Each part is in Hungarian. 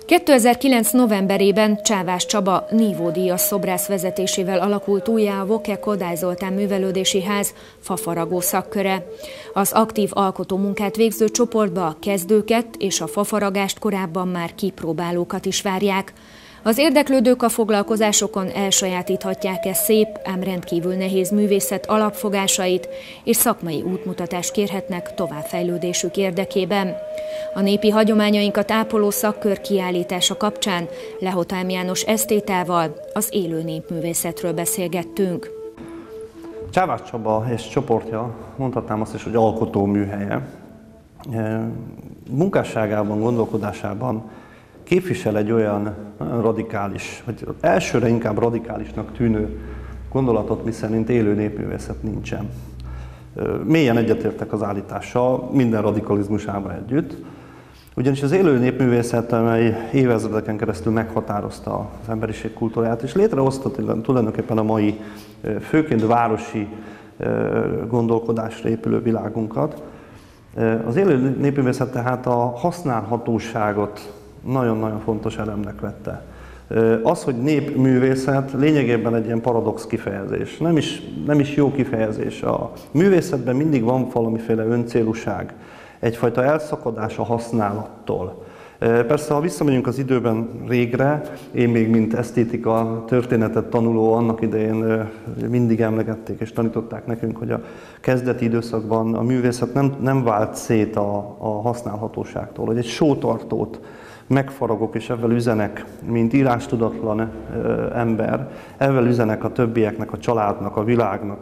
2009. novemberében Csávás Csaba nívódíjas szobrász vezetésével alakult újjá a Voke Kodály Zoltán Művelődési Ház fafaragó szakköre. Az aktív alkotómunkát végző csoportba a kezdőket és a fafaragást korábban már kipróbálókat is várják. Az érdeklődők a foglalkozásokon elsajátíthatják szép, ám rendkívül nehéz művészet alapfogásait, és szakmai útmutatást kérhetnek továbbfejlődésük érdekében. A népi hagyományainkat ápoló szakkör kiállítása kapcsán Lehotám János esztétával az élő népművészetről beszélgettünk. Csávás Csaba és csoportja, mondhatnám azt is, hogy alkotó műhelye. Munkásságában, gondolkodásában képvisel egy olyan radikális, vagy elsőre inkább radikálisnak tűnő gondolatot, miszerint élő népművészet nincsen. Mélyen egyetértek az állítással, minden radikalizmusával együtt, ugyanis az élő népművészet, amely évezredeken keresztül meghatározta az emberiség kultúráját, és létrehozta tulajdonképpen a mai, főként városi gondolkodásra épülő világunkat. Az élő népművészet tehát a használhatóságot nagyon-nagyon fontos elemnek vette. Az, hogy népművészet lényegében egy ilyen paradox kifejezés, nem is jó kifejezés. A művészetben mindig van valamiféle öncélúság, egyfajta elszakadás a használattól. Persze, ha visszamegyünk az időben régre, én még mint esztétika történetet tanuló annak idején mindig emlegették és tanították nekünk, hogy a kezdeti időszakban a művészet nem vált szét a használhatóságtól, hogy egy sótartót megfaragok, és ezzel üzenek, mint írástudatlan ember, ezzel üzenek a többieknek, a családnak, a világnak,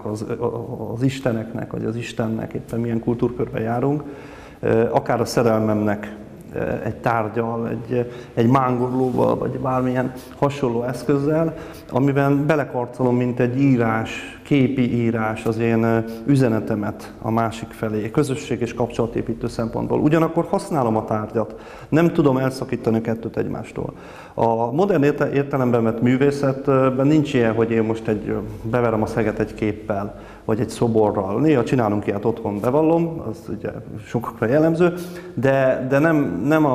az isteneknek, vagy az Istennek, éppen milyen kultúrkörben járunk, akár a szerelmemnek egy tárgyal, egy mángorlóval, vagy bármilyen hasonló eszközzel, amiben belekarcolom, mint egy írás, képi írás az én üzenetemet a másik felé, közösség és kapcsolatépítő szempontból. Ugyanakkor használom a tárgyat, nem tudom elszakítani a kettőt egymástól. A modern értelemben vett művészetben nincs ilyen, hogy én most beverem a szeget egy képpel, vagy egy szoborral. Néha csinálunk ilyet otthon, bevallom, az ugye sokakra jellemző, de nem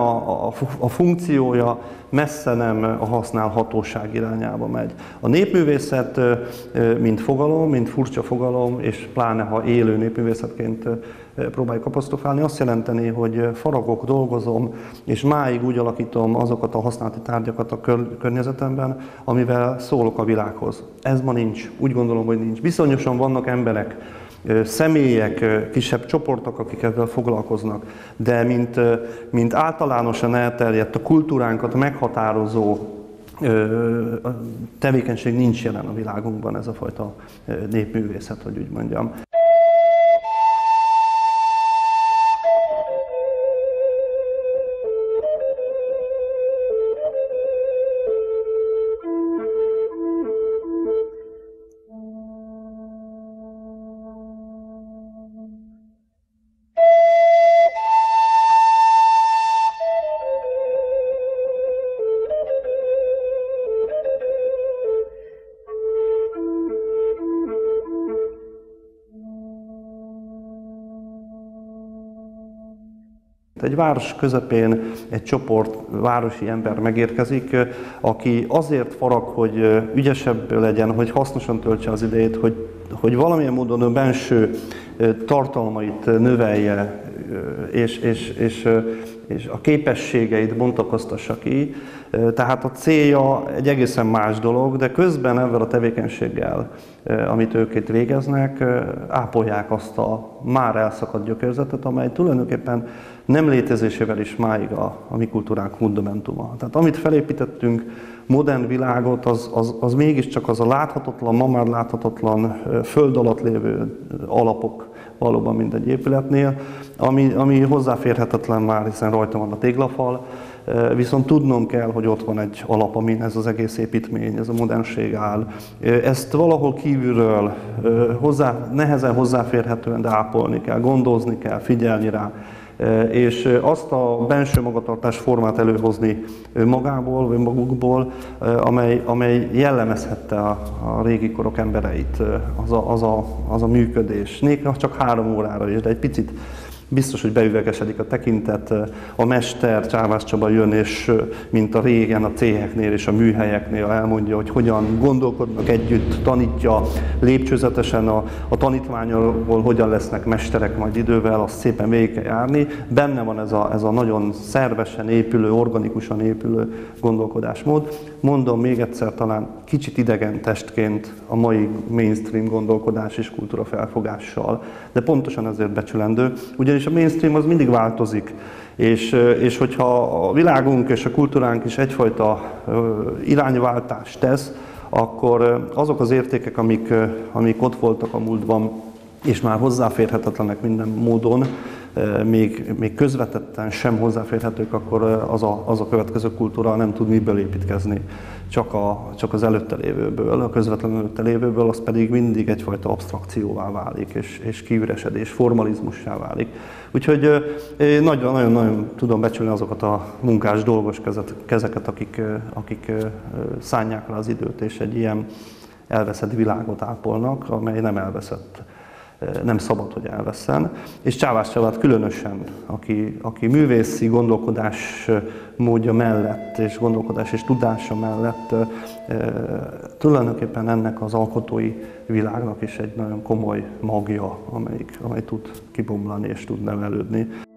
a funkciója messze nem a használhatóság irányába megy. A népművészet, mint fogalom, mint furcsa fogalom, és pláne ha élő népművészetként próbáljuk apostrofálni, azt jelenteni, hogy faragok, dolgozom, és máig úgy alakítom azokat a használati tárgyakat a környezetemben, amivel szólok a világhoz. Ez ma nincs. Úgy gondolom, hogy nincs. Bizonyosan vannak emberek, személyek, kisebb csoportok, akik ezzel foglalkoznak, de mint általánosan elterjedt a kultúránkat meghatározó tevékenység nincs jelen a világunkban, ez a fajta népművészet, hogy úgy mondjam. Egy város közepén egy csoport városi ember megérkezik, aki azért farag, hogy ügyesebb legyen, hogy hasznosan töltse az idejét, hogy valamilyen módon a benső tartalmait növelje, és a képességeit bontakoztassa ki. Tehát a célja egy egészen más dolog, de közben ezzel a tevékenységgel, amit ők itt végeznek, ápolják azt a már elszakadt gyökérzetet, amely tulajdonképpen nem létezésével is máig a mi kultúránk fundamentuma. Tehát amit felépítettünk, modern világot, az mégiscsak az a láthatatlan, ma már láthatatlan, föld alatt lévő alapok valóban mindegy épületnél, ami hozzáférhetetlen már, hiszen rajta van a téglafal, viszont tudnom kell, hogy ott van egy alap, amin ez az egész építmény, ez a modernség áll. Ezt valahol kívülről nehezen hozzáférhetően, de ápolni kell, gondozni kell, figyelni rá, és azt a benső magatartás formát előhozni magából, vagy magukból, amely jellemezhette a régi korok embereit, az a működés. Néha csak 3 órára is, de egy picit biztos, hogy beüvegesedik a tekintet, a mester, Csávász Csaba jön, és mint a régen a céheknél és a műhelyeknél elmondja, hogy hogyan gondolkodnak együtt, tanítja lépcsőzetesen a tanítványról, hogyan lesznek mesterek majd idővel, azt szépen végig kell járni. Benne van ez a nagyon szervesen épülő, organikusan épülő gondolkodásmód. Mondom még egyszer, talán kicsit idegen testként a mai mainstream gondolkodás és kultúra felfogással, de pontosan ezért becsülendő, ugyanis a mainstream az mindig változik, és hogyha a világunk és a kultúránk is egyfajta irányváltást tesz, akkor azok az értékek, amik ott voltak a múltban, és már hozzáférhetetlenek minden módon, még közvetetten sem hozzáférhetők, akkor az a következő kultúra nem tud miből építkezni, csak az előtte lévőből, a közvetlenül előtte lévőből, az pedig mindig egyfajta absztrakcióvá válik, és kiüresedés, formalizmussá válik. Úgyhogy nagyon-nagyon tudom becsülni azokat a munkás, dolgos kezeket, akik szánják rá az időt, és egy ilyen elveszett világot ápolnak, amely nem elveszett. Nem szabad, hogy elvesszen. És Csávász Csabát különösen, aki művészi gondolkodás módja mellett, és gondolkodás és tudása mellett tulajdonképpen ennek az alkotói világnak is egy nagyon komoly magja, amely tud kibomlani és tud nevelődni.